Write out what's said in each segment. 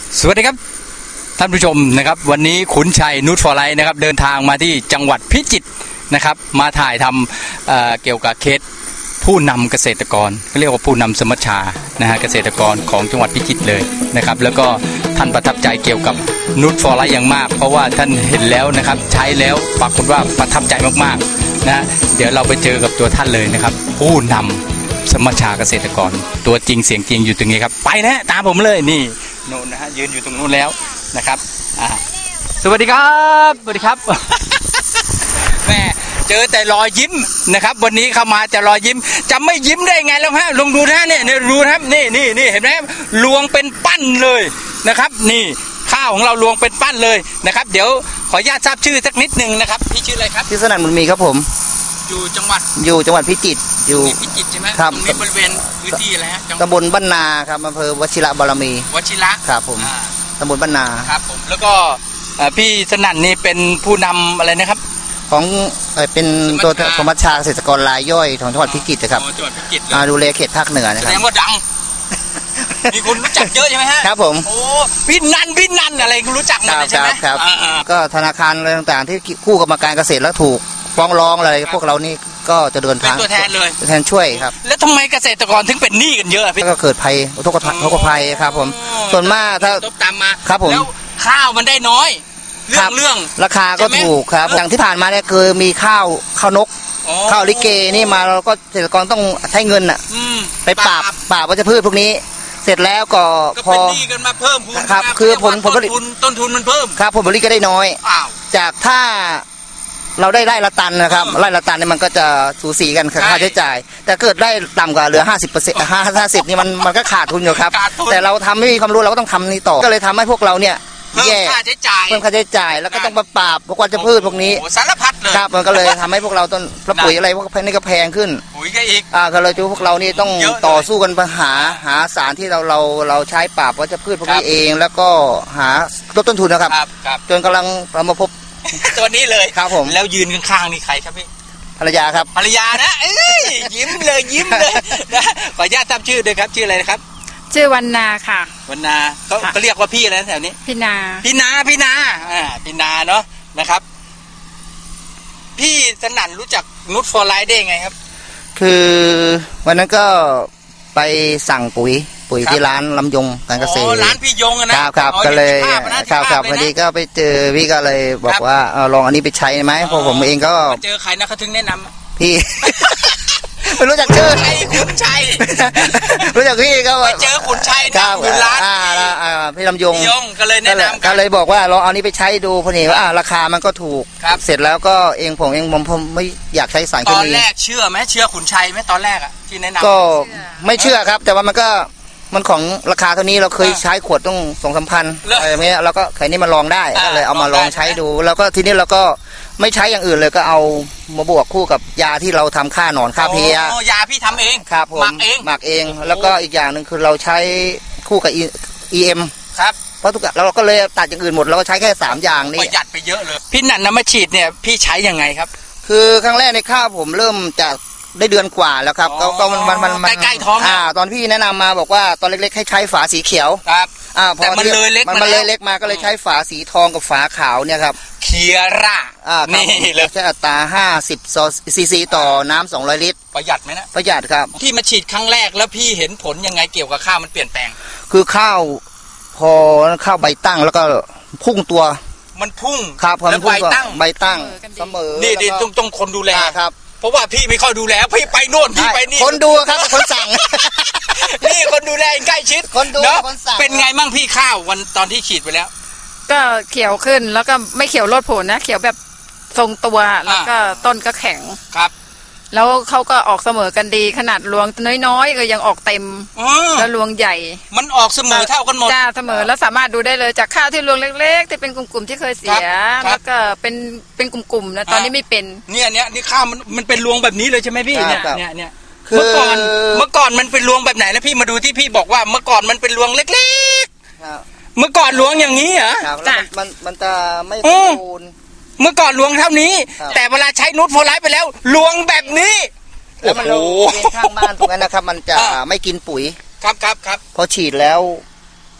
สวัสดีครับท่านผู้ชมนะครับวันนี้ขุนชัยนูตฟอร์ไลท์นะครับเดินทางมาที่จังหวัดพิจิตรนะครับมาถ่ายทำเกี่ยวกับเคสผู้นำเกษตรกรก็เรียกว่าผู้นำสมัชชานะฮะเกษตรกรของจังหวัดพิจิตรเลยนะครับแล้วก็ท่านประทับใจเกี่ยวกับนูตฟอร์ไลท์อย่างมากเพราะว่าท่านเห็นแล้วนะครับใช้แล้วปรากฏว่าประทับใจมากๆนะเดี๋ยวเราไปเจอกับตัวท่านเลยนะครับผู้นำสมัชชาเกษตรกรตัวจริงเสียงจริงอยู่ตรงนี้ครับไปนะตามผมเลยนี่โน่นนะฮะยืนอยู่ตรงนู้นแล้วนะครับสวัสดีครับสวัสดีครับ แม่เจอแต่รอยยิ้มนะครับวันนี้เข้ามาจะรอยยิ้มจะไม่ยิ้มได้ไงแล้วฮะลองดูนะเนี่ยดูนะครับนี่เห็นไหมลวงเป็นปั้นเลยนะครับนี่ข้าวของเราลวงเป็นปั้นเลยนะครับเดี๋ยวขออนุญาตทราบชื่อสักนิดนึงนะครับพี่ชื่ออะไรครับพี่สนั่นบุญมีครับผมอยู่จังหวัดพิจิตรอยู่พิจิตรใช่ไหมครับตรงนี้บริเวณพื้นที่อะไรฮะตำบลบ้านนาครับอำเภอวชิระบารมีวชิระครับผมตำบลบ้านนาครับผมแล้วก็พี่สนั่นนี่เป็นผู้นำอะไรนะครับของเป็นตัวสมัชชาเกษตรกรรายย่อยของจังหวัดพิจิตรครับจังหวัดพิจิตรดูแลเขตภาคเหนือนะครับแสดงว่าดังมีคนรู้จักเยอะใช่ไหมฮะครับผมโอ้พี่นันอะไรคุณรู้จักหมดเลยใช่ไหมครับก็ธนาคารอะไรต่างๆที่คู่กรรมการเกษตรแล้วถูกฟ้องร้องอะไรพวกเรานี่ก็จะเดินทางเป็นตัวแทนเลยแทนช่วยครับแล้วทำไมเกษตรกรถึงเป็นหนี้กันเยอะพี่ก็เกิดภัยอุทกภัยครับผมส่วนมากถ้าตามมาครับผมแล้วข้าวมันได้น้อยเรื่องราคาก็ถูกครับอย่างที่ผ่านมาเนี่ยคือมีข้าวนกข้าวลิเกนี่มาเราก็เกษตรกรต้องใช้เงินไปปราบวัชพืชพวกนี้เสร็จแล้วก็พอเป็นหนี้กันมาเพิ่มพูนครับคือผลผลิตต้นทุนมันเพิ่มครับผลผลิตก็ได้น้อยจากถ้าเราได้ไร่ละตันนะครับไร่ละตันเนี่ยมันก็จะสูสีกันค่าใช้จ่ายแต่เกิดได้ต่ำกว่าเหลือ 50% 50นี่มันก็ขาดทุนอยู่ครับแต่เราทำไม่มีความรู้เราก็ต้องทำนี่ต่อก็เลยทำให้พวกเราเนี่ยแย่เพิ่มค่าใช้จ่ายแล้วก็ต้องมาปราบพวกวัชพืชพวกนี้สารพัดเลยครับมันก็เลยทำให้พวกเราต้นปุ๋ยอะไรพวกนี้ก็แพงขึ้นปุ๋ยก็อีกก็เลยพวกเรานี่ต้องต่อสู้กันไปหาสารที่เราใช้ปราบวัชพืชพวกนี้เองแล้วก็หาลดต้นทุนนะครับจนกำลังเรามาพบตัวนี้เลยครับผมแล้วยืนข้างๆนี่ใครครับพี่ภรรยาครับภรรยานะยิ้มเลยนะขออนุญาตทราบชื่อด้วยครับชื่ออะไรนะครับชื่อวรรณาค่ะวรรณาเขาเรียกว่าพี่อะไรแถวนี้พี่นาพี่นาเนาะนะครับพี่สนั่นรู้จักนูตฟอร์ไลท์ได้ไงครับคือวันนั้นก็ไปสั่งปุ๋ยที่ร้านลำยงการเกษตรร้านพี่ยงนะครับก็เลยครับพอดีก็ไปเจอพี่ก็เลยบอกว่าลองอันนี้ไปใช้ไหมเพราะผมเองก็เจอใครนะเขาถึงแนะนำพี่ไม่รู้จักชื่อขุนชัยรู้จักพี่ก็ไปเจอขุนชัยอยู่ร้านพี่ลำยงก็เลยแนะนำก็เลยบอกว่าลองเอานี้ไปใช้ดูพอดีว่าราคามันก็ถูกเสร็จแล้วก็ผมไม่อยากใช้สารเคมีตอนแรกเชื่อขุนชัยไหมตอนแรกอะที่แนะนำก็ไม่เชื่อครับแต่ว่ามันของราคาเท่านี้เราเคยใช้ขวดต้อง2-3,000อะไรแบบนี้เราก็แค่นี้มาลองได้ก็เลยเอามาลองใช้ดูแล้วก็ทีนี้เราก็ไม่ใช้อย่างอื่นเลยก็เอามาบวกคู่กับยาที่เราทำฆ่าหนอนฆ่าเพลี้ยยาพี่ทำเองครับผมหมักเองแล้วก็อีกอย่างหนึ่งคือเราใช้คู่กับ EM ครับเพราะทุกอย่างเราก็เลยตัดอย่างอื่นหมดเราก็ใช้แค่3อย่างนี้ประหยัดไปเยอะเลยพี่นันน้ำมาฉีดเนี่ยพี่ใช้ยังไงครับคือครั้งแรกในข้าวผมเริ่มจากได้เดือนกว่าแล้วครับก็มันใกล้ๆท้องตอนพี่แนะนำมาบอกว่าตอนเล็กๆให้ใช้ฝาสีเขียวครับพอมันเลยเล็กมาก็เลยใช้ฝาสีทองกับฝาขาวเนี่ยครับเคียร่านี่เลยใช้อัตรา50ซีซีต่อน้ำ200 ลิตรประหยัดไหมนะประหยัดครับที่มาฉีดครั้งแรกแล้วพี่เห็นผลยังไงเกี่ยวกับข้าวมันเปลี่ยนแปลงคือข้าวพอข้าวใบตั้งแล้วก็พุ่งตัวมันพุ่งครับแล้วใบตั้งเสมอนี่ต้องคนดูแลครับเพราะว่าพี่ไม่ค่อยดูแลพี่ไปโน่นพี่ไปนี่คนดูครับคนสั่งนี่คนดูแลใกล้ชิดคนดูคนสั่งเป็นไงมั่งพี่ข้าววันตอนที่ฉีดไปแล้วก็เขียวขึ้นแล้วก็ไม่เขียวโลดผลนะเขียวแบบทรงตัวแล้วก็ต้นก็แข็งครับแล้วเขาก็ออกเสมอกันดีขนาดรวงน้อยๆก็ยังออกเต็มแล้วรวงใหญ่มันออกเสมอเท่ากันหมดจ้าเสมอแล้วสามารถดูได้เลยจากข้าวที่รวงเล็กๆที่เป็นกลุ่มๆที่เคยเสียแล้วก็เป็นกลุ่มๆนะตอนนี้ไม่เป็นนี่ข้าวมันเป็นรวงแบบนี้เลยใช่ไหมพี่เนี่ยเมื่อก่อนมันเป็นรวงแบบไหนแล้วพี่มาดูที่พี่บอกว่าเมื่อก่อนมันเป็นรวงเล็กๆเมื่อก่อนรวงอย่างนี้เหรอมันจะไม่สมบูรณ์เมื่อก่อนลวงเท่านี้แต่เวลาใช้นูตฟอร์ไลท์ไปแล้วลวงแบบนี้แล้วมันข้างบ้านตรงนั้นนะครับมันจะไม่กินปุ๋ยครับพอฉีดแล้ว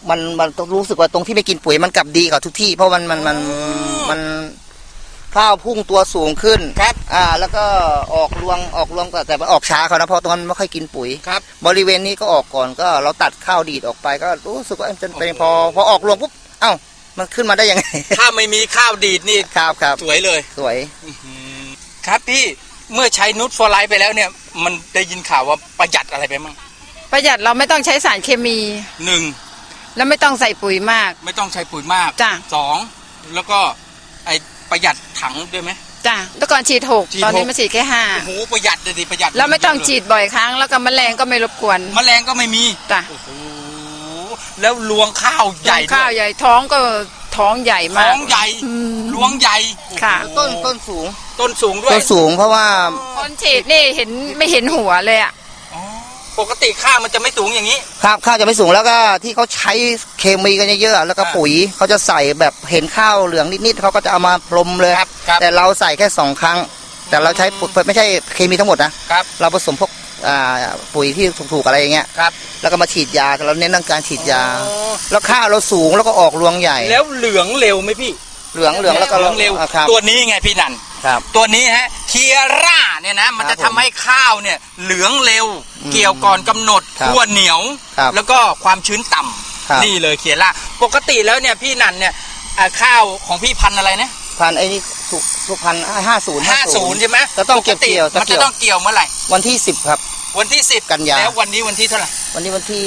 มันต้องรู้สึกว่าตรงที่ไม่กินปุ๋ยมันกลับดีกว่าทุกที่เพราะมันข้าวพุ่งตัวสูงขึ้นครับแล้วก็ออกรวงแต่มันออกช้าเขานะเพราะตรงนั้นไม่ค่อยกินปุ๋ยครับบริเวณนี้ก็ออกก่อนก็เราตัดข้าวดีดออกไปก็รู้สึกว่าจะเป็นพอออกรวงปุ๊บเอ้ามันขึ้นมาได้ยังไงถ้าไม่มีข้าวดีดนี่ครับสวยเลยสวยครับพี่เมื่อใช้นูตฟอร์ไลท์ไปแล้วเนี่ยมันได้ยินข่าวว่าประหยัดอะไรไปมั่งประหยัดเราไม่ต้องใช้สารเคมี 1 แล้วไม่ต้องใส่ปุ๋ยมากไม่ต้องใช้ปุ๋ยมากจ้ะ 2แล้วก็ไอประหยัดถังด้วยไหมจ้ะเมื่อก่อนฉีด6ตอนนี้มาฉีดแค่5 โอ้โหประหยัดเลยดิประหยัดแล้วไม่ต้องฉีดบ่อยครั้งแล้วก็แมลงก็ไม่รบกวนแมลงก็ไม่มีจ้ะโอ้โหแล้วรวงข้าวใหญ่ข้าวใหญ่ท้องก็ท้องใหญ่มากท้องใหญ่รวงใหญ่ค่ะต้นสูงด้วยต้นสูงเพราะว่าคนฉีดนี่ไม่เห็นหัวเลยอ่ะปกติข้าวมันจะไม่สูงอย่างนี้ครับข้าวจะไม่สูงแล้วก็ที่เขาใช้เคมีกันเยอะๆแล้วก็ปุ๋ยเขาจะใส่แบบเห็นข้าวเหลืองนิดๆเขาก็จะเอามาพรมเลยแต่เราใส่แค่2 ครั้งแต่เราใช้ไม่ใช่เคมีทั้งหมดนะครับเราผสมพวกปุ๋ยที่ถูกๆอะไรอย่างเงี้ยครับแล้วก็มาฉีดยาเราเน้นเรื่องการฉีดยาแล้วข้าวเราสูงแล้วก็ออกรวงใหญ่แล้วเหลืองเร็วไหมพี่เหลืองแล้วก็เร็วตัวนี้ไงพี่นันตัวนี้ฮะเคียร่าเนี่ยนะมันจะทำให้ข้าวเนี่ยเหลืองเร็วเกี่ยวก่อนกำหนดขั้วเหนียวแล้วก็ความชื้นต่ำนี่เลยเคียร่าปกติแล้วเนี่ยพี่นันเนี่ยข้าวของพี่พันอะไรนะพันไอ้นี่สุพัน50 ใช่ไหมจะต้องเก็บเกี่ยวมันจะต้องเกี่ยวเมื่อไหร่วันที่10ครับวันที่10 กันยาแล้ววันนี้วันที่เท่าไหร่วันที่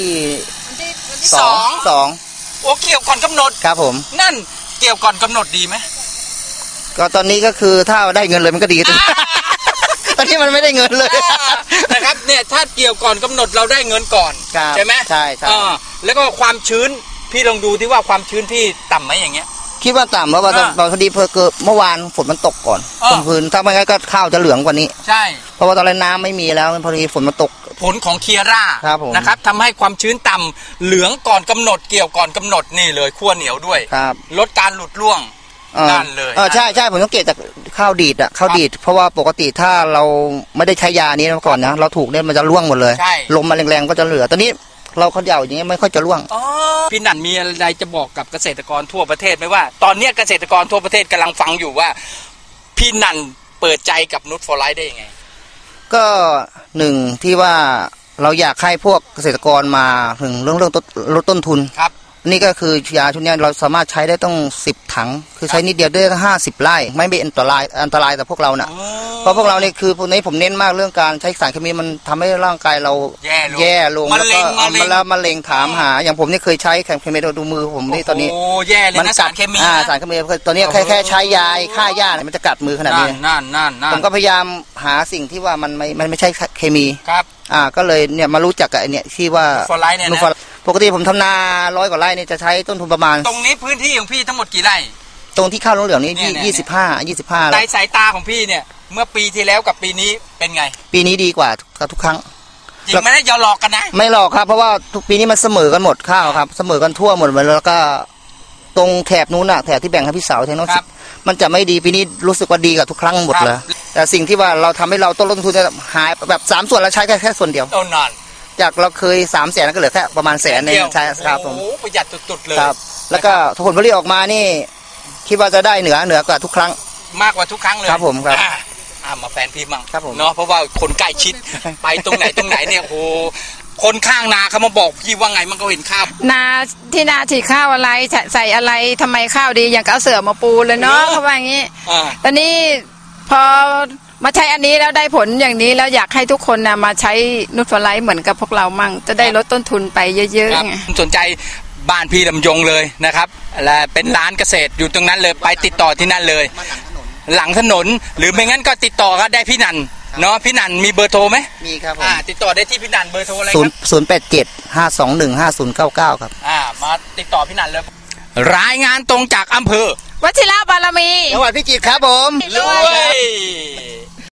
2โอ้เกี่ยวก่อนกำหนดครับผมนั่นเกี่ยวก่อนกำหนดดีไหมก็ตอนนี้ก็คือถ้าได้เงินเลยมันก็ดีตอนนี้มันไม่ได้เงินเลยนะครับเนี่ยถ้าเกี่ยวก่อนกำหนดเราได้เงินก่อนใช่ไหมใช่แล้วก็ความชื้นพี่ลองดูที่ว่าความชื้นพี่ต่ำไหมอย่างเงี้ยคิดว่าต่ำเพราะว่าพอดีเมื่อวานฝนมันตกก่อนพื้นถ้าไม่งั้นก็ข้าวจะเหลืองกว่านี้ใช่เพราะว่าตอนแรกน้ำไม่มีแล้วพอดีฝนมันตกผลของเคียร่านะครับทำให้ความชื้นต่ำเหลืองก่อนกำหนดเกี่ยวก่อนกำหนดนี่เลยขั้วเหนียวด้วยลดการหลุดร่วงนั่นเลยใช่ผมสังเกตจากข้าวดีดข้าวดีดเพราะว่าปกติถ้าเราไม่ได้ใช้ยานี้มาก่อนนะเราถูกเนี่ยมันจะร่วงหมดเลยลมมาแรงๆก็จะเหลือตอนนี้เราเขย่าอย่างเงี้ยไม่ค่อยจะร่วงพี่นันมีอะไรจะบอกกับเกษตรกรทั่วประเทศไหมว่าตอนนี้เกษตรกรทั่วประเทศกำลังฟังอยู่ว่าพี่นันเปิดใจกับนูตฟอร์ไลท์ได้ยังไงก็1ที่ว่าเราอยากให้พวกเกษตรกรมาถึงเรื่องลดต้นทุนครับนี่ก็คือยาชุดนี้เราสามารถใช้ได้ต้อง10 ถังคือใช้นิดเดียวได้50 ไร่ไม่เป็นอันตรายแต่พวกเราน่ะเพราะพวกเราเนี่ยคือพวกนี้ผมเน้นมากเรื่องการใช้สารเคมีมันทำให้ร่างกายเราแย่ลงแล้วก็มะเร็งถามหาอย่างผมนี่เคยใช้แเคมีดูมือผมนี่ตอนนี้แย่เลยนะสารเคมีสารเคมีตอนนี้แค่ใช้ยาฆ่าหญ้ามันจะกัดมือขนาดนี้นั่นผมก็พยายามหาสิ่งที่ว่ามันไม่ใช่เคมีครับก็เลยเนี่ยมารู้จักกับไอเนี่ยที่ว่าฟอร์ไลท์เนี่ยนะปกติผมทำนา100 กว่าไร่เนี่ยจะใช้ต้นทุนประมาณตรงนี้พื้นที่ของพี่ทั้งหมดกี่ไร่ตรงที่ข้าวเหลืองนี่25 ในสายตาของพี่เนี่ยเมื่อปีที่แล้วกับปีนี้เป็นไงปีนี้ดีกว่าทุกครั้งจริงไม่ได้อย่าหลอกกันนะไม่หลอกครับเพราะว่าทุกปีนี้มันเสมอกันหมดข้าวครับเสมอกันทั่วหมดเลยแล้วก็ตรงแถบนู้นแถบที่แบ่งให้พี่สาวแถวนู้นมันจะไม่ดีปีนี้รู้สึกว่าดีกับทุกครั้งหมดเลยแต่สิ่งที่ว่าเราทำให้เราต้นทุนหายแบบ3 ส่วนเราใช้แค่ส่วนเดียวจากเราเคย300,000ก็เหลือแค่ประมาณ100,000เองใช่ครับผมประหยัดสุดๆเลยครับแล้วก็ผลผลิตออกมานี่คิดว่าจะได้เหนือกว่าทุกครั้งมากกว่าทุกครั้งเลยครับผมครับมาแฟนพี่มั่งครับผมเนาะเพราะว่าคนใกล้ชิดไปตรงไหนเนี่ยโอ้คนข้างนาเขามาบอกพี่ว่าไงมันก็เห็นข้าวนาฉีดข้าวอะไรใส่อะไรทำไมข้าวดีอย่างเอาเสื่อมาปูเลยเนาะเขาว่าอย่างนี้ตอนนี้พอมาใช้อันนี้แล้วได้ผลอย่างนี้แล้วอยากให้ทุกคนนะมาใช้นูตฟอร์ไลท์เหมือนกับพวกเรามั่งจะได้ลดต้นทุนไปเยอะๆไงสนใจบ้านพี่ลำยงเลยนะครับและเป็นร้านเกษตรอยู่ตรงนั้นเลยไปติดต่อที่นั่นเลยหลังถนนหรือไม่งั้นก็ติดต่อก็ได้พี่นันเนาะพี่นันมีเบอร์โทรไหมมีครับติดต่อได้ที่พี่นันเบอร์โทรอะไรครับ 087-521-5099ครับมาติดต่อพี่นันเลยรายงานตรงจากอำเภอวชิระบารมีจังหวัดพิจิตรครับผมเลย